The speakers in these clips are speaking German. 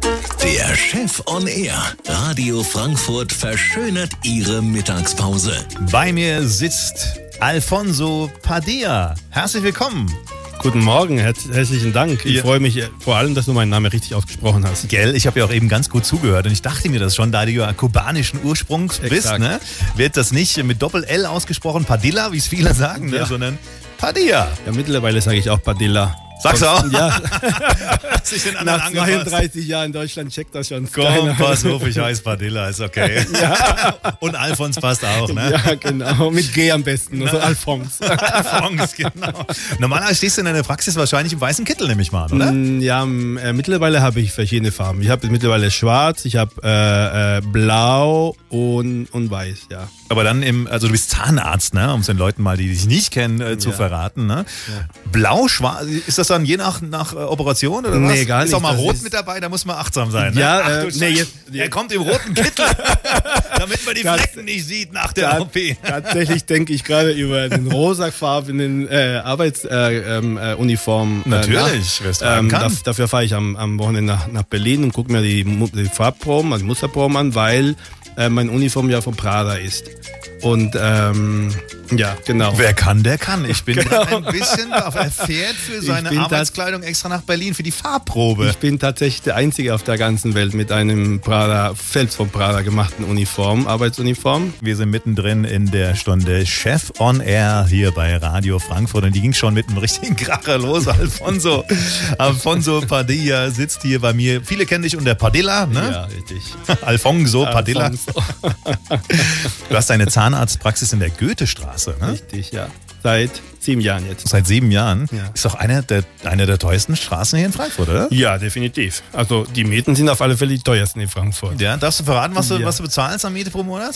Der Chef on Air. Radio Frankfurt verschönert Ihre Mittagspause. Bei mir sitzt Alfonso Padilla. Herzlich willkommen. Guten Morgen, herzlichen Dank. Ich freue mich vor allem, dass du meinen Namen richtig ausgesprochen hast. Gell, ich habe ja auch eben ganz gut zugehört und ich dachte mir das schon, da du ja kubanischen Ursprungs bist, ne, wird das nicht mit Doppel-L ausgesprochen, Padilla, wie es viele sagen, ne, sondern Padilla. Ja, mittlerweile sage ich auch Padilla. Sagst du auch? Ja. Nach 32 Jahren in Deutschland checkt das schon. Komm, pass auf, ich heiße Padilla, ist okay. Ja. Und Alfons passt auch, ne? Ja, genau. Mit G am besten, also Alphons. Alphons, genau. Normalerweise stehst du in deiner Praxis wahrscheinlich im weißen Kittel, nehme ich mal an, oder? Ja, mittlerweile habe ich verschiedene Farben. Ich habe mittlerweile schwarz, ich habe blau und weiß, ja. Aber dann also du bist Zahnarzt, ne? Um es den Leuten mal, die dich nicht kennen, zu verraten, ne? Ja. Blau, schwarz, ist das dann je nach Operation oder was? Nee, gar nicht. Ist auch mal rot mit dabei, da muss man achtsam sein, ne? Ja, er kommt im roten Kittel, damit man die Flecken nicht sieht nach der OP. Tatsächlich denke ich gerade über den rosafarbenen Arbeitsuniform Natürlich, dafür fahre ich am Wochenende nach Berlin und gucke mir die Farbproben, also die Musterproben an, weil meine Uniform ja von Prada ist. Und ja, genau. Wer kann, der kann. Ich bin ein bisschen er fährt für seine Arbeitskleidung extra nach Berlin für die Farbprobe. Ich bin tatsächlich der Einzige auf der ganzen Welt mit einem selbst von Prada gemachten Arbeitsuniform. Wir sind mittendrin in der Stunde Chef on Air hier bei Radio Frankfurt und die ging schon mit einem richtigen Kracher los. Alfonso Padilla sitzt hier bei mir. Viele kennen dich unter Padilla, ne? Ja, richtig. Alfonso Padilla. Du hast eine Zahnarztpraxis in der Goethestraße, ne? Richtig, ja. Seit 7 Jahren jetzt. Seit 7 Jahren? Ja. Ist doch eine der teuersten Straßen hier in Frankfurt, oder? Ja, definitiv. Also die Mieten sind auf alle Fälle die teuersten in Frankfurt. Ja, darfst du verraten, was du bezahlst an Miete pro Monat?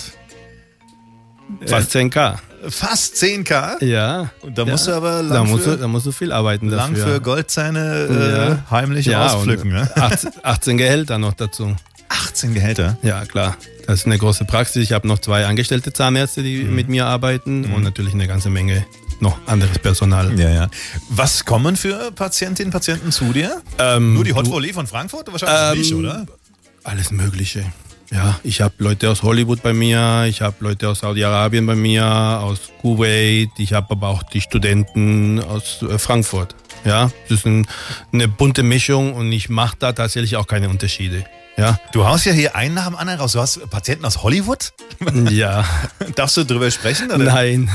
Fast 10.000. Fast 10.000? Ja. Und da musst du aber da musst du viel arbeiten dafür. Lang für Goldzähne heimlich auspflücken, ne? 18 Gehälter noch dazu. 18 Gehälter? Ja, klar. Das ist eine große Praxis. Ich habe noch 2 angestellte Zahnärzte, die mit mir arbeiten und natürlich eine ganze Menge noch anderes Personal. Ja. Was kommen für Patientinnen und Patienten zu dir? Nur die Hot Volley von Frankfurt? Wahrscheinlich nicht, oder? Alles Mögliche. Ja, ich habe Leute aus Hollywood bei mir, ich habe Leute aus Saudi-Arabien bei mir, aus Kuwait, ich habe aber auch die Studenten aus Frankfurt. Ja, das ist eine bunte Mischung und ich mache da tatsächlich auch keine Unterschiede. Ja. Du haust ja hier einen nach dem anderen raus. Du hast Patienten aus Hollywood? Ja. Darfst du drüber sprechen? Oder? Nein.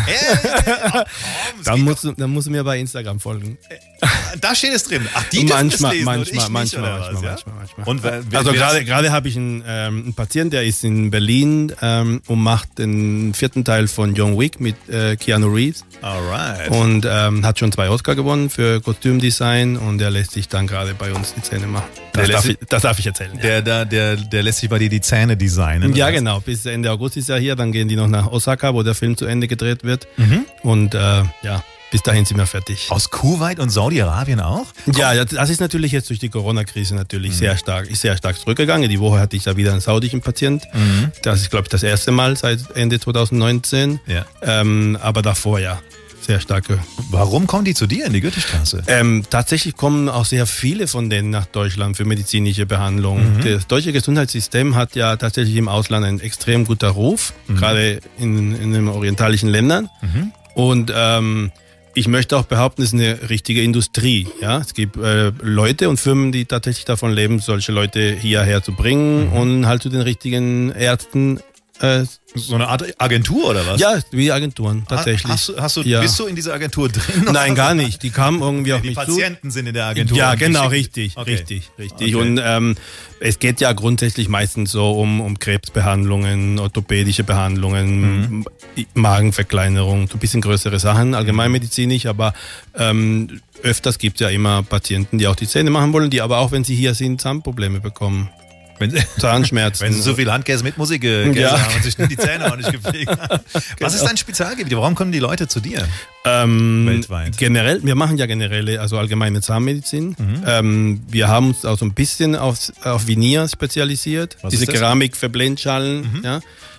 Dann musst du mir bei Instagram folgen. Da steht es drin. Ach, die dürfen es lesen manchmal. Und also gerade habe ich einen Patienten, der ist in Berlin und macht den 4. Teil von John Wick mit Keanu Reeves. Alright. Und hat schon 2 Oscar gewonnen für Kostümdesign und der lässt sich dann gerade bei uns die Zähne machen. Das darf ich erzählen. Der lässt sich bei dir die Zähne designen. Ja, genau. Bis Ende August ist er hier. Dann gehen die noch nach Osaka, wo der Film zu Ende gedreht wird. Und bis dahin sind wir fertig. Aus Kuwait und Saudi-Arabien auch? Ja, das ist natürlich jetzt durch die Corona-Krise sehr stark zurückgegangen. Die Woche hatte ich da wieder einen saudischen Patient. Das ist, glaube ich, das erste Mal seit Ende 2019. Ja. Aber davor, ja. Sehr starke. Warum kommen die zu dir in die Goethestraße? Tatsächlich kommen auch sehr viele von denen nach Deutschland für medizinische Behandlung. Das deutsche Gesundheitssystem hat ja tatsächlich im Ausland einen extrem guten Ruf, gerade in den orientalischen Ländern. Und ich möchte auch behaupten, es ist eine richtige Industrie. Ja? Es gibt Leute und Firmen, die tatsächlich davon leben, solche Leute hierher zu bringen und halt zu den richtigen Ärzten. So eine Art Agentur oder was? Ja, wie Agenturen, tatsächlich. Bist du in dieser Agentur drin? Nein, gar nicht. Die kamen irgendwie auf mich zu. Die Patienten sind in der Agentur. Ja, genau, richtig. Okay. Und es geht ja grundsätzlich meistens so um Krebsbehandlungen, orthopädische Behandlungen, Magenverkleinerung, so ein bisschen größere Sachen, allgemeinmedizinisch, aber öfters gibt es ja immer Patienten, die auch die Zähne machen wollen, die aber auch, wenn sie hier sind, Zahnprobleme bekommen. Zahnschmerzen. Wenn sie so viel Handkäse mit Musik gegessen haben und sich die Zähne auch nicht gepflegt haben. Was ist dein Spezialgebiet? Warum kommen die Leute zu dir? Weltweit. Generell, wir machen ja generelle, also allgemeine Zahnmedizin. Wir haben uns auch so ein bisschen auf Veneer spezialisiert. Was diese ist das? Keramik für Blindschalen. Ja.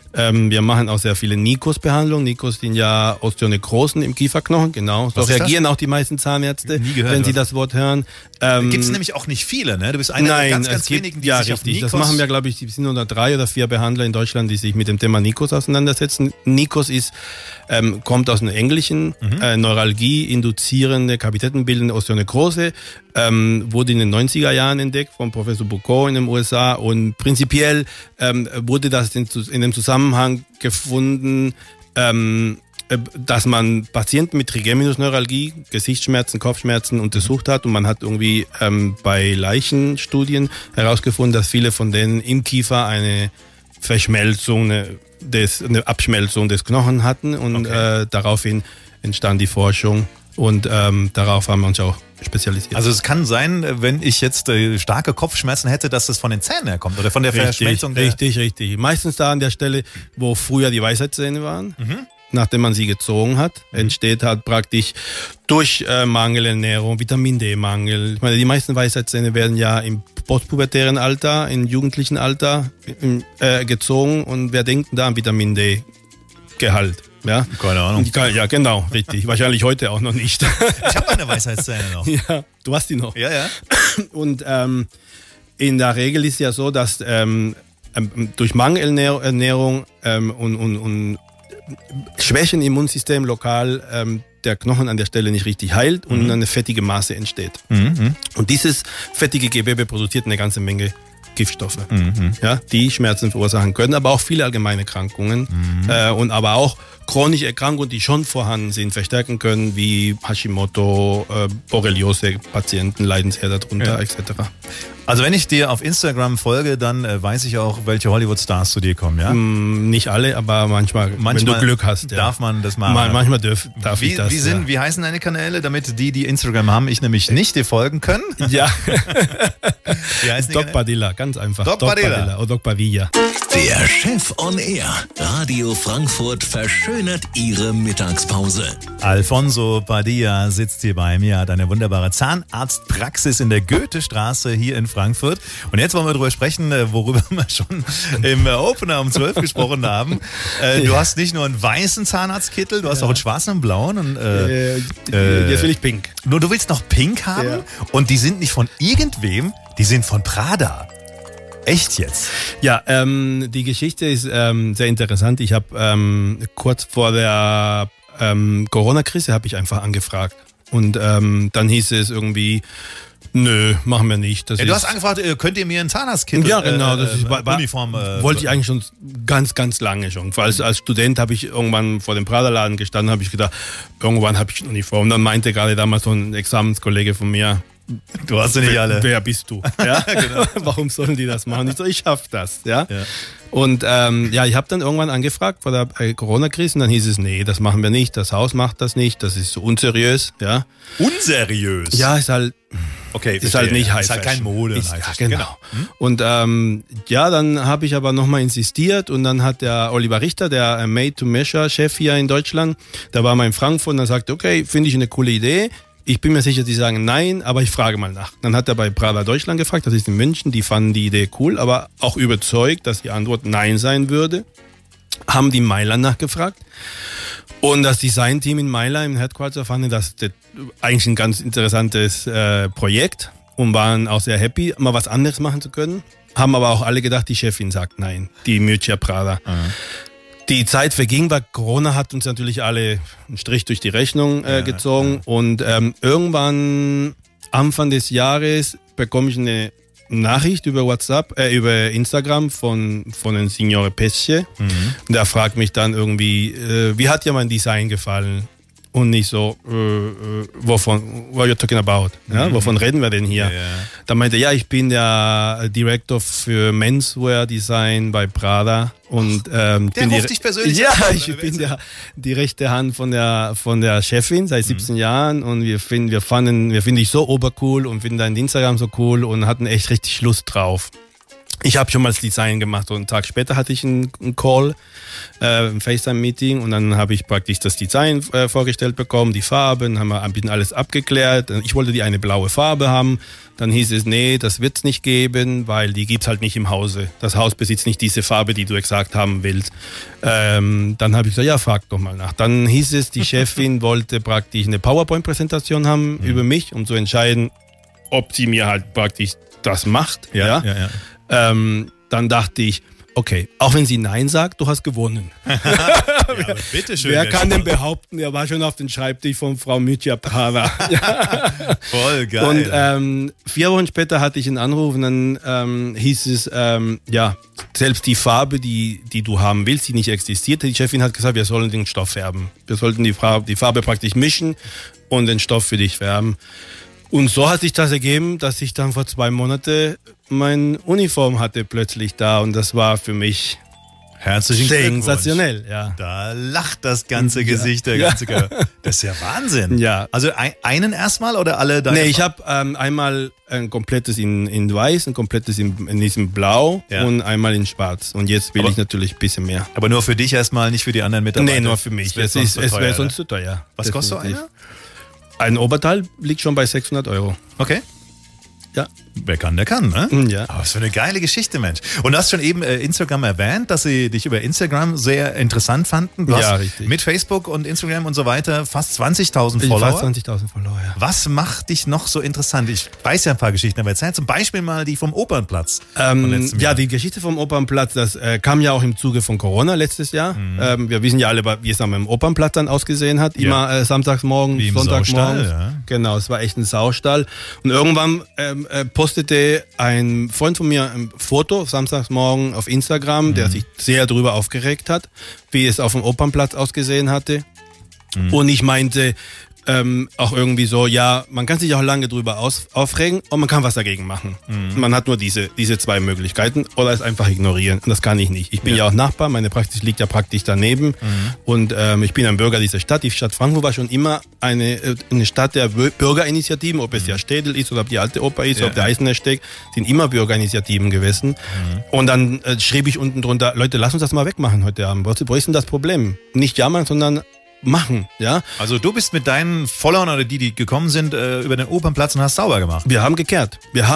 Wir machen auch sehr viele Nikos-Behandlungen. Nikos sind ja Osteonekrosen im Kieferknochen, genau. So reagieren auch die meisten Zahnärzte, wenn sie das Wort hören. Gibt es nämlich auch nicht viele, ne? Du bist einer der ganz wenigen, die sich auf Nikos... Das machen wir, glaube ich, sind nur 3 oder 4 Behandler in Deutschland, die sich mit dem Thema Nikos auseinandersetzen. Nikos kommt aus dem Englischen, Neuralgie induzierende, kavitätenbildende Osteonekrose, wurde in den 90er Jahren entdeckt von Professor Boucault in den USA und prinzipiell wurde das in dem Zusammenhang gefunden, dass man Patienten mit Trigeminusneuralgie, Gesichtsschmerzen, Kopfschmerzen untersucht hat und man hat irgendwie bei Leichenstudien herausgefunden, dass viele von denen im Kiefer eine Verschmelzung, eine Abschmelzung des Knochen hatten und daraufhin entstand die Forschung und darauf haben wir uns auch spezialisiert. Also es kann sein, wenn ich jetzt starke Kopfschmerzen hätte, dass das von den Zähnen herkommt oder von der Verschmelzung der... Richtig. Meistens da an der Stelle, wo früher die Weisheitszähne waren. Nachdem man sie gezogen hat, entsteht halt praktisch durch Mangelernährung, Vitamin D-Mangel. Ich meine, die meisten Weisheitszähne werden ja im postpubertären Alter, im jugendlichen Alter gezogen und wer denkt da an Vitamin D-Gehalt? Ja? Keine Ahnung. Ja, genau, richtig. Wahrscheinlich heute auch noch nicht. Ich habe meine Weisheitszähne noch. Ja, du hast die noch. Ja. Und in der Regel ist ja so, dass durch Mangelernährung und Schwächen im Immunsystem lokal der Knochen an der Stelle nicht richtig heilt und eine fettige Masse entsteht. Und dieses fettige Gewebe produziert eine ganze Menge Giftstoffe, ja, die Schmerzen verursachen können, aber auch viele allgemeine Erkrankungen und aber auch chronische Erkrankungen, die schon vorhanden sind, verstärken können, wie Hashimoto, Borreliose-Patienten leiden sehr darunter, etc. Also wenn ich dir auf Instagram folge, dann weiß ich auch, welche Hollywood-Stars zu dir kommen, ja? Nicht alle, aber manchmal wenn du Glück hast. Darf man das machen? Manchmal darf ich das. Wie heißen deine Kanäle, damit die Instagram haben, ich nämlich nicht dir folgen können? Ja. Wie heißen die Doc Padilla, ganz einfach. Doc Padilla. Oder Doc Padilla. Der Chef on Air. Radio Frankfurt verschönert Ihre Mittagspause. Alfonso Padilla sitzt hier bei mir, hat eine wunderbare Zahnarztpraxis in der Goethestraße hier in Frankfurt. Und jetzt wollen wir darüber sprechen, worüber wir schon im Opener um 12 gesprochen haben. Du hast nicht nur einen weißen Zahnarztkittel, du hast auch einen schwarzen und blauen. Und, jetzt will ich pink. Nur du willst noch pink haben? Ja. Und die sind nicht von irgendwem, die sind von Prada. Echt jetzt? Ja, die Geschichte ist sehr interessant. Ich habe kurz vor der Corona-Krise habe ich einfach angefragt. Und dann hieß es irgendwie, nö, machen wir nicht. Du hast angefragt, könnt ihr mir einen Zahnarztkittel? Ja, genau. Das ist Uniform. Wollte ich eigentlich schon ganz lange schon. Als Student habe ich irgendwann vor dem Prada-Laden gestanden, habe ich gedacht, irgendwann habe ich eine Uniform. Und dann meinte gerade damals so ein Examenskollege von mir, du hast sie nicht alle. Wer bist du? Ja? Genau. Warum sollen die das machen? Ich so, ich schaff das. Ja? Und ich habe dann irgendwann angefragt vor der Corona-Krise und dann hieß es, nee, das machen wir nicht, das Haus macht das nicht, das ist so unseriös. Ja? Unseriös? Ja, ist halt... Okay, ist halt nicht High Fashion. Ist halt kein Mode. Ja, genau. Und dann habe ich aber nochmal insistiert und dann hat der Oliver Richter, der Made-to-Measure-Chef hier in Deutschland, der war mal in Frankfurt und dann sagte, okay, finde ich eine coole Idee. Ich bin mir sicher, die sagen nein, aber ich frage mal nach. Dann hat er bei Prada Deutschland gefragt, das ist in München, die fanden die Idee cool, aber auch überzeugt, dass die Antwort nein sein würde. Haben die in Mailand nachgefragt. Und das Designteam in Mailand im Headquarter fand das eigentlich ein ganz interessantes Projekt und waren auch sehr happy, mal was anderes machen zu können. Haben aber auch alle gedacht, die Chefin sagt nein, die Mircea Prada. Die Zeit verging, weil Corona hat uns natürlich alle einen Strich durch die Rechnung gezogen. Und irgendwann, Anfang des Jahres, bekomme ich eine Nachricht über WhatsApp, über Instagram von dem Signore Pesce. Und der fragt mich dann irgendwie, wie hat dir mein Design gefallen? Und nicht so, wovon, what are you talking about? Ja, wovon reden wir denn hier? Da meinte er, ich bin der Director für Menswear Design bei Prada. Und, der ruft dich persönlich an? Ja, ich bin die rechte Hand von der Chefin seit 17 Jahren und wir finden dich so obercool und finden dein Instagram so cool und hatten echt richtig Lust drauf. Ich habe schon mal das Design gemacht und einen Tag später hatte ich einen Call, ein FaceTime-Meeting und dann habe ich praktisch das Design vorgestellt bekommen, die Farben, haben wir ein bisschen alles abgeklärt. Ich wollte die eine blaue Farbe haben, dann hieß es, nee, das wird es nicht geben, weil die gibt's halt nicht im Hause. Das Haus besitzt nicht diese Farbe, die du exakt haben willst. Dann habe ich gesagt, ja, frag doch mal nach. Dann hieß es, die Chefin wollte praktisch eine PowerPoint-Präsentation haben über mich, um zu entscheiden, ob sie mir halt praktisch das macht. Ja. Dann dachte ich, okay, auch wenn sie Nein sagt, du hast gewonnen. Ja, bitteschön. Wer kann denn behaupten, er war schon auf dem Schreibtisch von Frau Mytjapava. Voll geil. Und 4 Wochen später hatte ich einen Anruf und dann hieß es, selbst die Farbe, die du haben willst, die nicht existiert, die Chefin hat gesagt, wir sollen den Stoff färben. Wir sollten die Farbe praktisch mischen und den Stoff für dich färben. Und so hat sich das ergeben, dass ich dann vor 2 Monaten meine Uniform hatte plötzlich da und das war für mich herzlichen Glückwunsch. Sensationell, ja. Da lacht das ganze Gesicht, der ganze Körper. Das ist ja Wahnsinn. Ja. Also einen erstmal oder alle deine? Nee, ich habe einmal ein komplettes in weiß, ein komplettes in diesem Blau und einmal in schwarz. Und jetzt will ich natürlich ein bisschen mehr. Aber nur für dich erstmal, nicht für die anderen Mitarbeiter? Nee, nur für mich. Es wäre sonst zu teuer. Was kostet so einer? Ein Oberteil liegt schon bei 600 €. Okay. Ja. Wer kann, der kann, ne? Ja. Aber was für eine geile Geschichte, Mensch. Und du hast schon eben Instagram erwähnt, dass sie dich über Instagram sehr interessant fanden. Du hast richtig. Mit Facebook und Instagram und so weiter fast 20.000 Follower. Fast 20.000 Follower, ja. Was macht dich noch so interessant? Ich weiß ja ein paar Geschichten, aber erzähl zum Beispiel mal die vom Opernplatz. Die Geschichte vom Opernplatz, das kam ja auch im Zuge von Corona letztes Jahr. Wir wissen ja alle, wie es am Opernplatz dann ausgesehen hat. Immer samstagsmorgen, Sonntagmorgen. Ja. Genau, es war echt ein Saustall. Und irgendwann postete ein Freund von mir ein Foto samstagsmorgen auf Instagram, der sich sehr darüber aufgeregt hat, wie es auf dem Opernplatz ausgesehen hatte. Und ich meinte auch irgendwie so, ja, man kann sich auch lange drüber aufregen und man kann was dagegen machen. Man hat nur diese 2 Möglichkeiten oder es einfach ignorieren. Und das kann ich nicht. Ich bin ja auch Nachbar, meine Praxis liegt ja praktisch daneben und ich bin ein Bürger dieser Stadt. Die Stadt Frankfurt war schon immer eine Stadt der Bürgerinitiativen, ob es ja Städel ist oder ob die Alte Oper ist, ob der Eisenersteg, sind immer Bürgerinitiativen gewesen. Und dann schrieb ich unten drunter, Leute, lass uns das mal wegmachen heute Abend. Wo ist denn das Problem? Nicht jammern, sondern machen, ja. Also du bist mit deinen Followern oder die gekommen sind, über den Opernplatz und hast sauber gemacht. Wir haben gekehrt.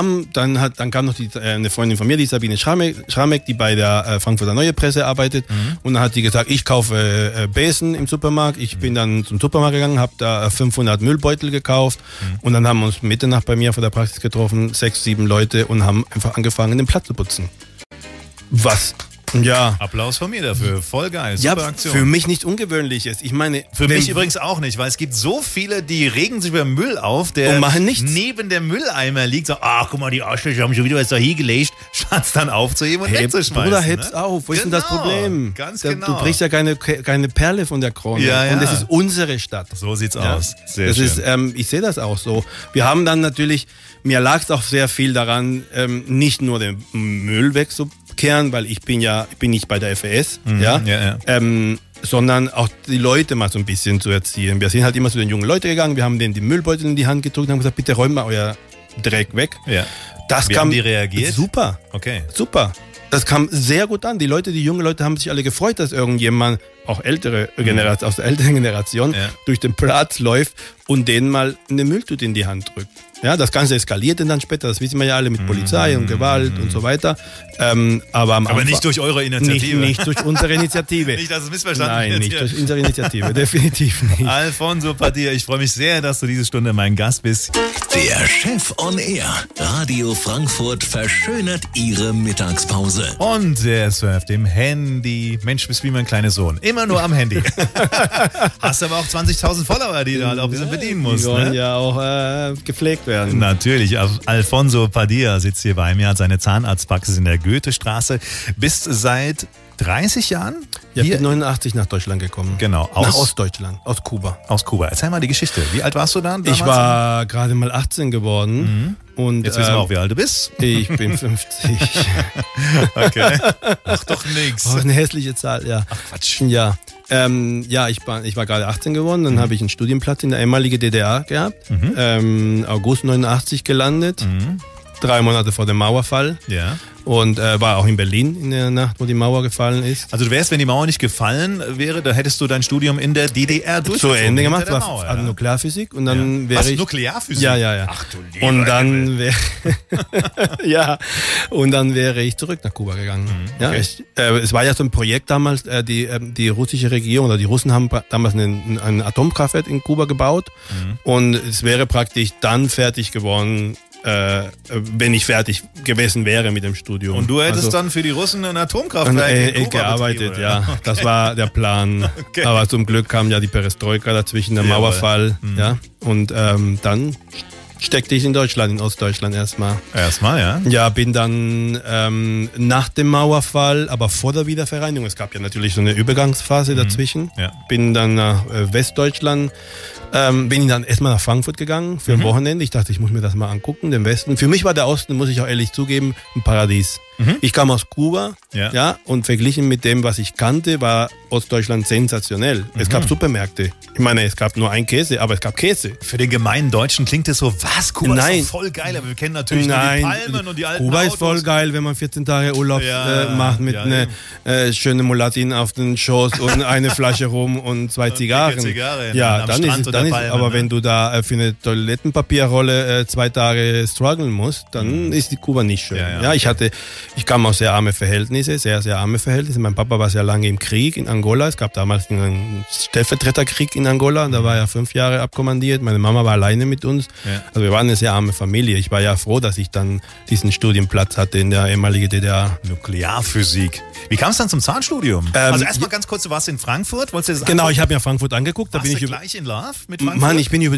Dann kam noch eine Freundin von mir, die Sabine Schramek, die bei der Frankfurter Neue Presse arbeitet. Und dann hat die gesagt, ich kaufe Besen im Supermarkt. Ich bin dann zum Supermarkt gegangen, habe da 500 Müllbeutel gekauft. Und dann haben wir uns Mitternacht bei mir vor der Praxis getroffen, 6, 7 Leute und haben einfach angefangen, den Platz zu putzen. Was? Ja. Applaus von mir dafür. Voll geil. Super Aktion. Für mich nichts Ungewöhnliches. Ich meine, für mich übrigens auch nicht, weil es gibt so viele, die regen sich über Müll auf, der neben dem Mülleimer liegt. So, ach, guck mal, die Arschlöcher haben schon wieder was da hingelegt, statt dann aufzuheben und wegzuschmeißen. Bruder, heb's auf. Wo ist denn das Problem? Ganz genau. Du brichst ja keine Perle von der Krone. Ja. Und das ist unsere Stadt. So sieht's aus. Sehr schön. Ich sehe das auch so. Wir haben dann natürlich, mir lag es auch sehr viel daran, nicht nur den Müll wegzukehren, weil ich bin nicht bei der FES, sondern auch die Leute mal so ein bisschen zu erziehen. Wir sind halt immer zu den jungen Leuten gegangen, wir haben denen die Müllbeutel in die Hand gedrückt und haben gesagt, bitte räumt mal euer Dreck weg. Ja. Haben die reagiert? Super. Okay. Super. Das kam sehr gut an. Die junge Leute haben sich alle gefreut, dass irgendjemand, auch ältere Generation, aus der älteren Generation, durch den Platz läuft und denen mal eine Mülltüte in die Hand drückt. Ja, das Ganze eskaliert dann später, das wissen wir ja alle mit Polizei und Gewalt und so weiter. Aber nicht durch eure Initiative. Nicht durch unsere Initiative. Nicht, dass es missverstanden wird. Nein, nicht durch unsere Initiative, definitiv nicht. Alfonso Padilla, ich freue mich sehr, dass du diese Stunde mein Gast bist. Der Chef on Air. Radio Frankfurt verschönert Ihre Mittagspause. Und er surft im Handy. Mensch, bist wie mein kleiner Sohn. Immer nur am Handy. Hast aber auch 20.000 Follower, die du halt auch ein bisschen bedienen musst. Die wollen ja auch gepflegt werden. Natürlich. Alfonso Padilla sitzt hier bei mir, hat seine Zahnarztpraxis in der Goethestraße. Bist seit 30 Jahren? Ja, ich bin 89 nach Deutschland gekommen. Genau. Nach Ostdeutschland, aus Kuba. Aus Kuba. Erzähl mal die Geschichte. Wie alt warst du dann damals? Ich war gerade mal 18 geworden. Und jetzt wissen wir auch, wie alt du bist. Ich bin 50. Okay. Ach doch nix. Oh, eine hässliche Zahl, ja. Ach Quatsch. Ja. Ich war gerade 18 geworden, dann habe ich einen Studienplatz in der ehemaligen DDR gehabt. August 89 gelandet. 3 Monate vor dem Mauerfall. Ja. Und war auch in Berlin in der Nacht, wo die Mauer gefallen ist. Also du wärst, wenn die Mauer nicht gefallen wäre, da hättest du dein Studium in der DDR zu Ende gemacht, war Nuklearphysik und dann wäre ich... Nuklearphysik? Ja. Ach du lieber und dann wäre und dann wäre ich zurück nach Kuba gegangen. Okay. Es war ja so ein Projekt damals, die russische Regierung oder die Russen haben damals ein Atomkraftwerk in Kuba gebaut und es wäre praktisch dann fertig geworden, wenn ich fertig gewesen wäre mit dem Studium. Und du hättest dann für die Russen ein Atomkraftwerk in Kuba gearbeitet, ja. Okay. Das war der Plan. Okay. Aber zum Glück kam ja die Perestroika dazwischen, der Mauerfall. Ja. Und dann steckte ich in Deutschland, in Ostdeutschland erstmal. Erstmal, ja? Ja, bin dann nach dem Mauerfall, aber vor der Wiedervereinigung, es gab ja natürlich so eine Übergangsphase dazwischen, bin dann nach Westdeutschland, bin ich dann erstmal nach Frankfurt gegangen für ein Wochenende. Ich dachte, ich muss mir das mal angucken, den Westen. Für mich war der Osten, muss ich auch ehrlich zugeben, ein Paradies. Ich kam aus Kuba, und verglichen mit dem, was ich kannte, war Ostdeutschland sensationell. Es gab Supermärkte. Ich meine, es gab nur ein Käse, aber es gab Käse. Für den gemeinen Deutschen klingt es so, was? Kuba ist doch voll geil, aber wir kennen natürlich nur die Palmen und die alten Kuba Autos. Ist voll geil, wenn man 14 Tage Urlaub macht mit einer schönen Mulattin auf den Schoß und eine Flasche Rum und 2 Zigarren. Dann ist es, aber wenn du da für eine Toilettenpapierrolle 2 Tage strugglen musst, dann ist die Kuba nicht schön. Ich kam aus sehr arme Verhältnisse, sehr, sehr arme Verhältnisse. Mein Papa war sehr lange im Krieg in Angola. Es gab damals einen Stellvertreterkrieg in Angola. Da war er 5 Jahre abkommandiert. Meine Mama war alleine mit uns. Also wir waren eine sehr arme Familie. Ich war ja froh, dass ich dann diesen Studienplatz hatte in der ehemaligen DDR. Nuklearphysik. Wie kam es dann zum Zahnstudium? Also erstmal ganz kurz, du warst in Frankfurt. Wolltest du das genau, ich habe mir Frankfurt angeguckt. Warst du gleich in Love mit Frankfurt? Mann, ich bin über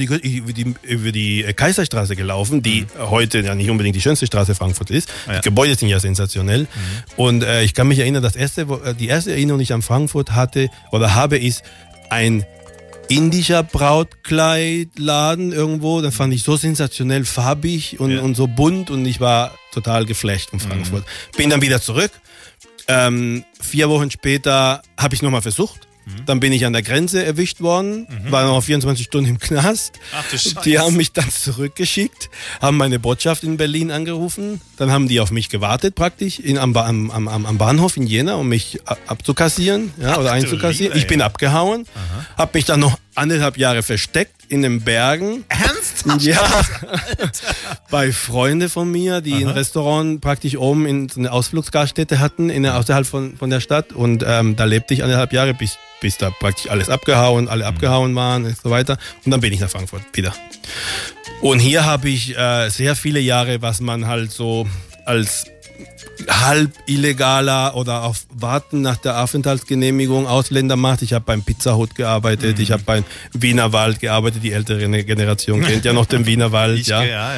die Kaiserstraße gelaufen, die heute ja nicht unbedingt die schönste Straße Frankfurt ist. Die Gebäude sind ja sensationell. Und ich kann mich erinnern, die erste Erinnerung, die ich an Frankfurt hatte oder habe, ist ein indischer Brautkleidladen irgendwo. Das fand ich so sensationell farbig und so bunt und ich war total geflasht von Frankfurt. Bin dann wieder zurück. 4 Wochen später habe ich nochmal versucht. Dann bin ich an der Grenze erwischt worden, war noch 24 Stunden im Knast. Ach du Scheiße. Die haben mich dann zurückgeschickt, haben meine Botschaft in Berlin angerufen. Dann haben die auf mich gewartet praktisch am Bahnhof in Jena, um mich abzukassieren oder einzukassieren. Ich bin abgehauen, habe mich dann noch 1,5 Jahre versteckt in den Bergen. Ernsthaft? Ja, bei Freunden von mir, die ein Restaurant praktisch oben in so eine Ausflugsgaststätte hatten, außerhalb von der Stadt. Und da lebte ich 1,5 Jahre, bis da praktisch alle abgehauen waren und so weiter. Und dann bin ich nach Frankfurt wieder. Und hier habe ich sehr viele Jahre, was man halt so als halb illegaler oder auf Warten nach der Aufenthaltsgenehmigung Ausländer macht. Ich habe beim Pizza Hut gearbeitet, ich habe beim Wienerwald gearbeitet, die ältere Generation kennt ja noch den Wienerwald.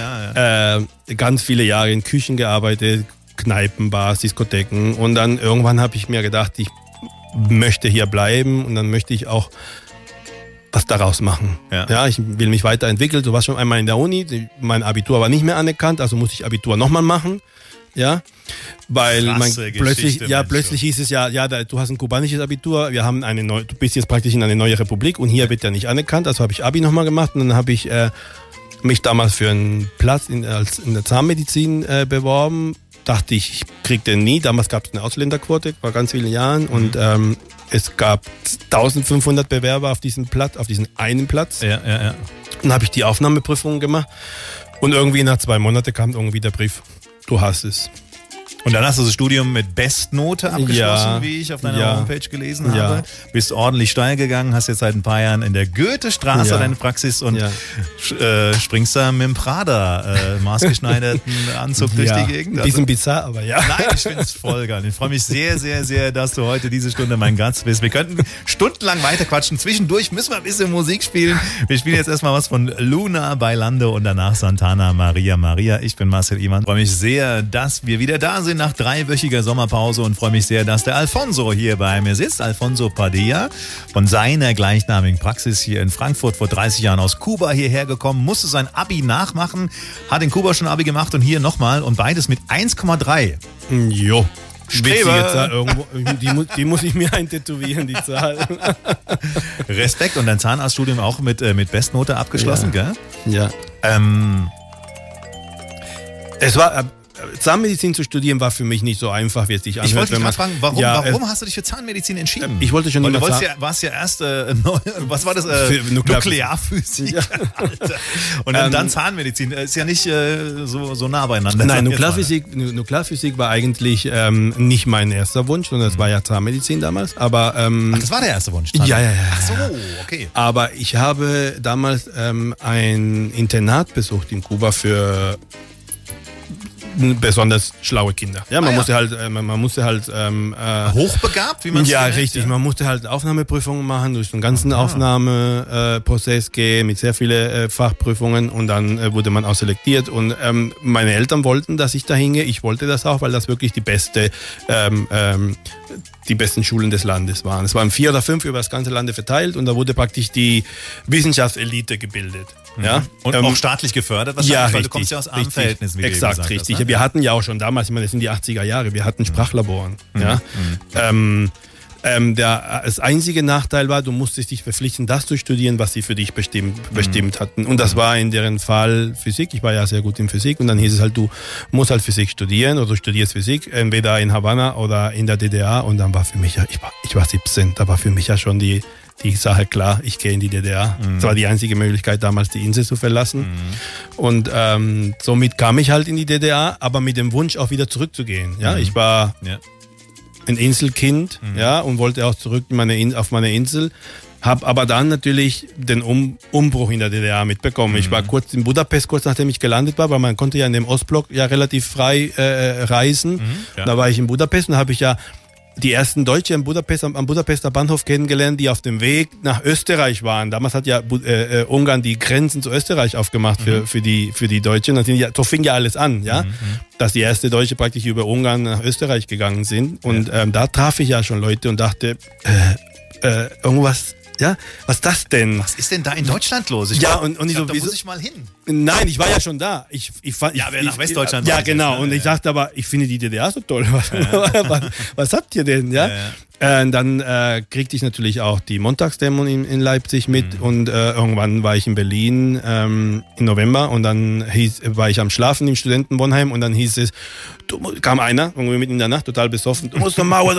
Ganz viele Jahre in Küchen gearbeitet, Kneipen, Bars, Diskotheken und dann irgendwann habe ich mir gedacht, ich möchte hier bleiben und dann möchte ich auch was daraus machen. Ich will mich weiterentwickeln. Du warst schon einmal in der Uni, mein Abitur war nicht mehr anerkannt, also musste ich Abitur nochmal machen. Ja, weil plötzlich hieß es du hast ein kubanisches Abitur, du bist jetzt praktisch in eine neue Republik und hier wird ja nicht anerkannt, also habe ich Abi nochmal gemacht und dann habe ich mich damals für einen Platz in der Zahnmedizin beworben, dachte ich krieg den nie, damals gab es eine Ausländerquote, vor ganz vielen Jahren und es gab 1500 Bewerber auf diesen einen Platz. Dann habe ich die Aufnahmeprüfung gemacht und irgendwie nach 2 Monaten kam irgendwie der Brief. Du hast es. Und dann hast du das Studium mit Bestnote abgeschlossen, wie ich auf deiner Homepage gelesen habe. Bist ordentlich steil gegangen, hast jetzt seit ein paar Jahren in der Goethestraße deine Praxis und springst da mit dem Prada maßgeschneiderten Anzug durch die Gegend. Ein bisschen bizarr, aber ja. Nein, ich finde es voll geil. Ich freue mich sehr, sehr, sehr, dass du heute diese Stunde mein Gast bist. Wir könnten stundenlang weiterquatschen. Zwischendurch müssen wir ein bisschen Musik spielen. Wir spielen jetzt erstmal was von Luna Bailando und danach Santana Maria. Ich bin Marcel Iman. Ich freue mich sehr, dass wir wieder da sind nach 3-wöchiger Sommerpause und freue mich sehr, dass der Alfonso hier bei mir sitzt. Alfonso Padilla von seiner gleichnamigen Praxis hier in Frankfurt, vor 30 Jahren aus Kuba hierher gekommen, musste sein Abi nachmachen, hat in Kuba schon Abi gemacht und hier nochmal und beides mit 1,3. Jo. Witzige Zahl irgendwo. Die muss ich mir eintätowieren, die Zahl. Respekt. Und dein Zahnarztstudium auch mit Bestnote abgeschlossen, gell? Ja. Es war Zahnmedizin zu studieren war für mich nicht so einfach, wie es sich anhört. Ich wollte dich gerade fragen, warum hast du dich für Zahnmedizin entschieden? Ich wollte schon immer warst ja erst, was war das? Nuklearphysik. Ja. Alter. Und dann Zahnmedizin. Ist ja nicht so nah beieinander. Nein, Nuklearphysik war eigentlich nicht mein erster Wunsch, sondern es war ja Zahnmedizin damals. Aber, das war der erste Wunsch? Ja. Ach so, okay. Aber ich habe damals ein Internat besucht in Kuba für besonders schlaue Kinder. Ja, man musste halt hochbegabt, wie man es ja, richtig. Man musste halt Aufnahmeprüfungen machen, durch den ganzen Aufnahmeprozess gehen, mit sehr vielen Fachprüfungen, und dann wurde man auch selektiert. Und meine Eltern wollten, dass ich da hingehe. Ich wollte das auch, weil das wirklich die besten Schulen des Landes waren. Es waren 4 oder 5 über das ganze Land verteilt, und da wurde praktisch die Wissenschaftselite gebildet. Ja? Und auch staatlich gefördert wahrscheinlich, weil du kommst ja aus armen Verhältnissen. Exakt, richtig. Hast, ne? Wir hatten ja auch schon damals, ich meine, das sind die 80er Jahre, wir hatten Sprachlaboren. Ja? Das einzige Nachteil war, du musstest dich verpflichten, das zu studieren, was sie für dich bestimmt hatten. Und das war in deren Fall Physik. Ich war ja sehr gut in Physik, und dann hieß es halt, du musst halt Physik studieren, oder du studierst Physik, entweder in Havanna oder in der DDR. Und dann war für mich, ich war 17, da war für mich ja schon die Sache klar, ich gehe in die DDR. Das war die einzige Möglichkeit, damals die Insel zu verlassen. Und somit kam ich halt in die DDR, aber mit dem Wunsch auch wieder zurückzugehen. Ja, ich war ein Inselkind, und wollte auch zurück auf meine Insel. Habe aber dann natürlich den Umbruch in der DDR mitbekommen. Ich war kurz in Budapest, kurz nachdem ich gelandet war, weil man konnte ja in dem Ostblock ja relativ frei reisen. Da war ich in Budapest, und habe ich ja die ersten Deutsche am Budapester Bahnhof kennengelernt, die auf dem Weg nach Österreich waren. Damals hat ja Ungarn die Grenzen zu Österreich aufgemacht für die Deutschen. So fing ja alles an, ja, dass die erste Deutsche praktisch über Ungarn nach Österreich gegangen sind. Und da traf ich ja schon Leute und dachte, irgendwas. Ja, was ist das denn? Was ist denn da in Deutschland los? Da muss ich mal hin. Nein, ich war ja schon da. Wer nach Westdeutschland ja, genau. Und ich dachte aber, ich finde die DDR so toll. Was habt ihr denn? Ja? Dann kriegte ich natürlich auch die Montagsdemo in Leipzig mit, und irgendwann war ich in Berlin im November, und dann war ich am Schlafen im Studentenwohnheim, und dann hieß es, kam einer, irgendwie mitten in der Nacht, total besoffen, du musst zur Mauer.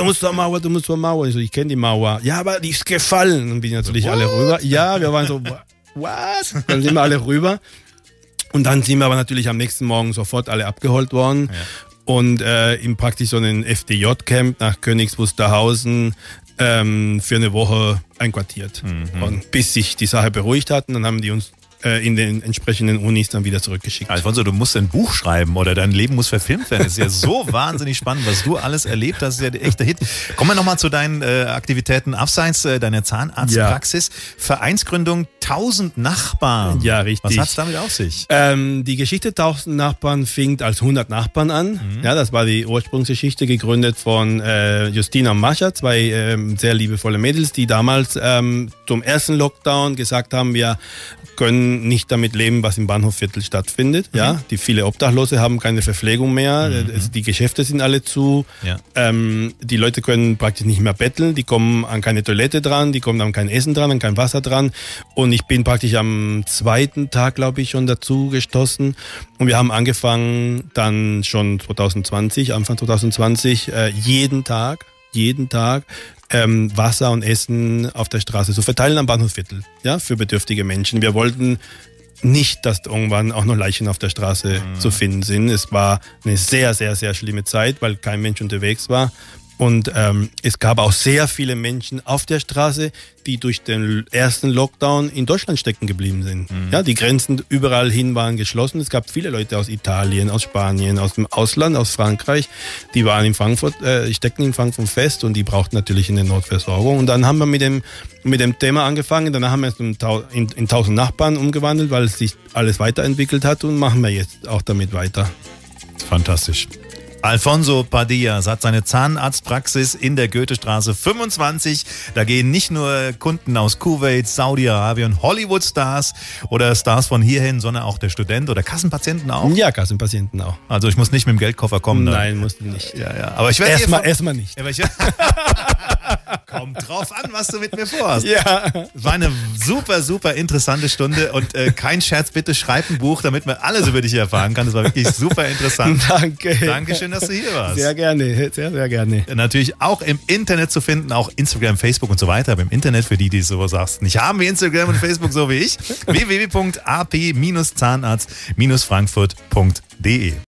Ich so, ich kenne die Mauer. Ja, aber die ist gefallen. Und bin natürlich alle rüber. Ja, wir waren so, was? Dann sind wir alle rüber. Und dann sind wir aber natürlich am nächsten Morgen sofort alle abgeholt worden. Und in praktisch so einem FDJ-Camp nach Königs Wusterhausen für eine Woche einquartiert. Und bis sich die Sache beruhigt hatten, dann haben die uns in den entsprechenden Unis dann wieder zurückgeschickt. Alfonso, du musst ein Buch schreiben, oder dein Leben muss verfilmt werden. Das ist ja so wahnsinnig spannend, was du alles erlebt hast. Das ist ja der echte Hit. Kommen wir nochmal zu deinen Aktivitäten abseits deiner Zahnarztpraxis. Vereinsgründung 1000 Nachbarn. Ja, richtig. Was hat es damit auf sich? Die Geschichte 1000 Nachbarn fing als 100 Nachbarn an. Ja, das war die Ursprungsgeschichte, gegründet von Justina und Mascha, 2 sehr liebevolle Mädels, die damals zum ersten Lockdown gesagt haben, wir können nicht damit leben, was im Bahnhofviertel stattfindet. Ja, die viele Obdachlose haben keine Verpflegung mehr, die Geschäfte sind alle zu, die Leute können praktisch nicht mehr betteln, die kommen an keine Toilette dran, die kommen an kein Essen dran, an kein Wasser dran, und ich bin praktisch am 2. Tag, glaube ich, schon dazu gestoßen, und wir haben angefangen dann schon Anfang 2020, jeden Tag Wasser und Essen auf der Straße zu verteilen am Bahnhofsviertel, ja, für bedürftige Menschen. Wir wollten nicht, dass irgendwann auch noch Leichen auf der Straße zu finden sind. Es war eine sehr, sehr, sehr schlimme Zeit, weil kein Mensch unterwegs war. Und es gab auch sehr viele Menschen auf der Straße, die durch den ersten Lockdown in Deutschland stecken geblieben sind. Ja, die Grenzen überall hin waren geschlossen. Es gab viele Leute aus Italien, aus Spanien, aus dem Ausland, aus Frankreich, die waren in Frankfurt, steckten in Frankfurt fest, und die brauchten natürlich eine Notversorgung. Und dann haben wir mit dem Thema angefangen. Danach haben wir es in 1000 Nachbarn umgewandelt, weil sich alles weiterentwickelt hat, und machen wir jetzt auch damit weiter. Fantastisch. Alfonso Padillas hat seine Zahnarztpraxis in der Goethestraße 25. Da gehen nicht nur Kunden aus Kuwait, Saudi-Arabien, Hollywood-Stars oder Stars von hierhin, sondern auch der Student oder Kassenpatienten auch? Ja, Kassenpatienten auch. Also ich muss nicht mit dem Geldkoffer kommen. Nein, musst du nicht. Ja. Aber ich werde erstmal nicht. Kommt drauf an, was du mit mir vorhast. Ja. Es war eine super, super interessante Stunde und kein Scherz, bitte schreib ein Buch, damit man alles über dich erfahren kann. Das war wirklich super interessant. Danke. Dankeschön, dass du hier warst. Sehr gerne, sehr, sehr gerne. Natürlich auch im Internet zu finden, auch Instagram, Facebook und so weiter. Aber im Internet, für die sowas sagst, nicht haben wie Instagram und Facebook, so wie ich, www.ap-zahnarzt-frankfurt.de